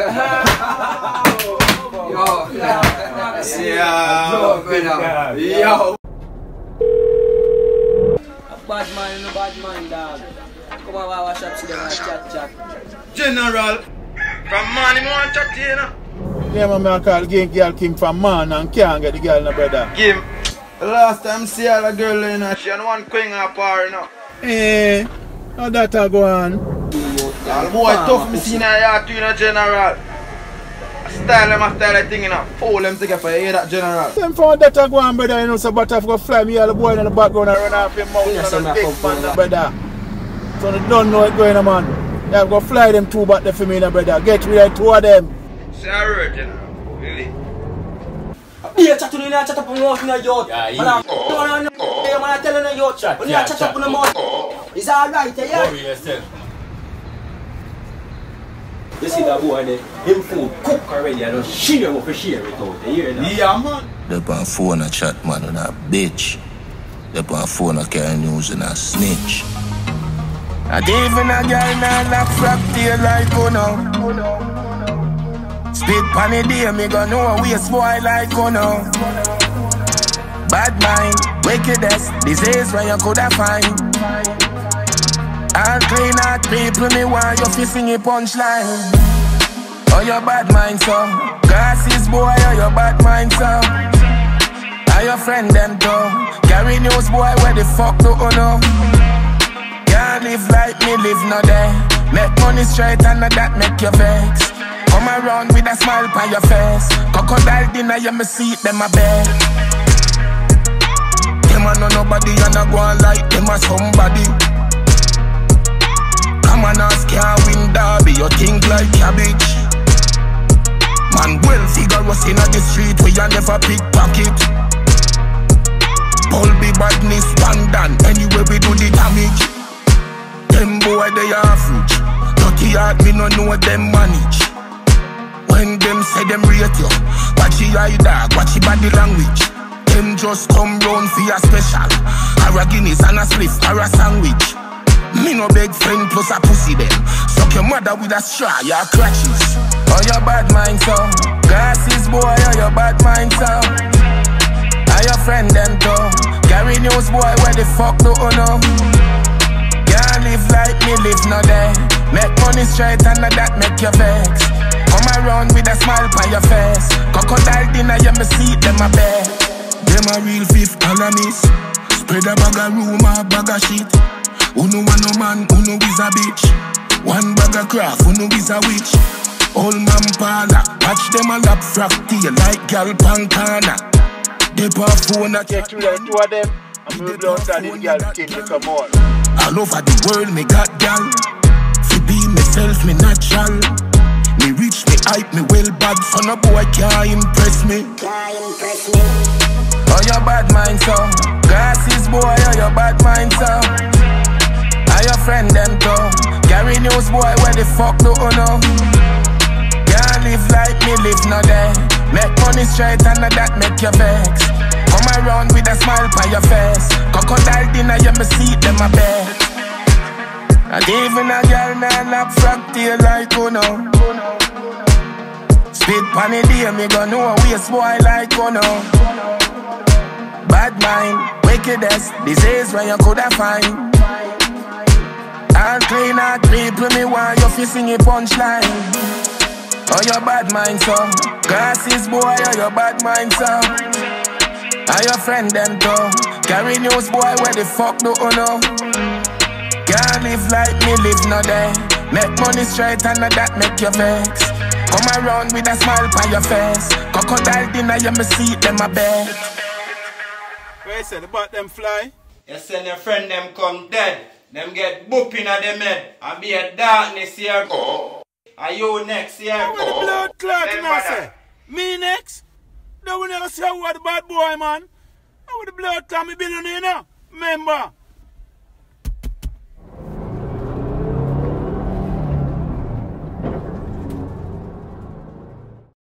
Yo. Yo. Badmind, no Badmind, dog. Come on, wash up, see them and chat. General, from man, him want chat to you, know? Yeah, man, I call girl King from man and can't get the girl, no brother. Kim, the last time see all the girl in her, she and one queen up her, you know? How that a go on? All boy tough, me see in her yard too, you know, General. Style the thing, you know. Hold them together for you, hear that, General? Them for that a go on, brother, you know, so but I've got fly me all the boy in the background and run off your mouth and a big man, brother. So they don't know what's going on, man. You have got fly them two back there for me, brother. Get rid of two of them. Say a word, General. Really? Yeah, chat to you, chat up on the mouth in the yacht. Man, I'm telling you, yacht. When you chat up on the mouth, it's alright, yeah? You see that boy there, him food cook already and don't share him for share it out. You hear that? Yeah, man. They on phone a chat, man, and a bitch. They on phone a carry news and a snitch. And even a girl now lock frack tail like Uno. Spit pan the day, me gon' know a waste boy like Uno. Badmind, wickedest, disease when you coulda find. All clean out people, me want you fi sing a punchline. Oh, your bad mind, so glasses boy, oh, your bad mind, so are your friend them too? Carry news boy, where the fuck do you know? Can't live like me, live no day. Make money straight and that make you vex. Come around with a smile on your face. Crocodile dinner, you me see them a bed. Them a know nobody and a go on like them a somebody. Man ask can't win derby, you think like cabbage. Man well figurous in the street where you never pickpocket. All be badness pandan, anyway we do the damage. Them boy they average, dirty heart me no know them manage. When them say them rate you, watch your eye dog, watch your body language. Them just come round for your special, or a Guinness and a spliff or a sandwich. Me no beg friend plus a pussy them. Suck your mother with a straw, your crutches. Oh, your bad mind, so glasses boy, oh, your bad mind, so are your friend them too? Carry news boy, where the fuck do you know? Can't live like me, live no day. Make money straight and that make you vex. Come around with a smile on your face. Crocodile dinner, you me see them a bed. Them a real fifth columnist. Spread a bag of rumor, bag of shit. Uno one no man, uno is a bitch. One bag of craft, uno is a witch. Old man parlor, watch them a lap frack tail like gal pancana. They pa phone a Get rid of two of them and we blow out this girl King to come on. all over the world, me got gal. Fi be myself, me natural. Me rich, me hype, me well bad. So no boy can't impress me. Oh, your bad mind, so glasses boy, oh, your bad mind, so are your friend them too? Carry news boy, where the fuck do you know? Can't live like me, live no day. Make money straight and that make you vex. Come around with a smile on your face. Crocodile dinner, you me see them a bed. And even a girl now lock frack tail like Uno. Spit pan the day, me gon' know a waste boy like Uno. Badmind, wickedest, disease when you coulda find. All clean out people, me want you fi sing a punchline. Oh, your bad mind, so glasses boy, oh, your bad mind, so are your friend them too? Carry news boy, where the fuck do you know? Can't live like me, live no day. Make money straight and that make you vex. Come around with a smile on your face. Crocodile dinner, you me see them a bed. Where you say about them fly? You send your friend them come dead. Them get booping at them head. And be a darkness here. Are you next here? Where the blood clot you know say? Me next? Don't we never say what the bad boy man? How the blood clot me billionaire now? Remember?